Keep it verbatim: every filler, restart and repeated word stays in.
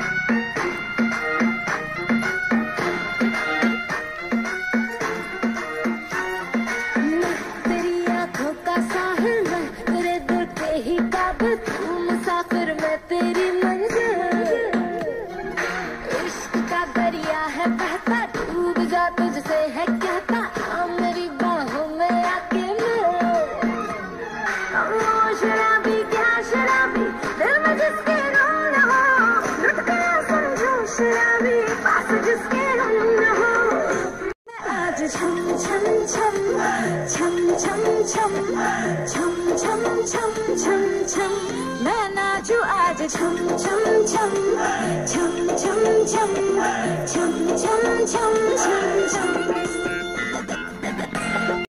तू मुसाफिर मैं तेरी मंजिल, इश्क का दरिया है बहता, डूब जा तुझसे है कहता, आ मेरी बाहों में आके मिल। ओ शराबी क्या शराबी, दिल में जिसके गम न हो, लुट गया समझो शराबी, पास जिसके गम न हो। मैं आज छम छम छम छम छम छम छम छम छम छम छम, मैं नाचू आज छम छम छम छम छम छम छम छम छम छम छम।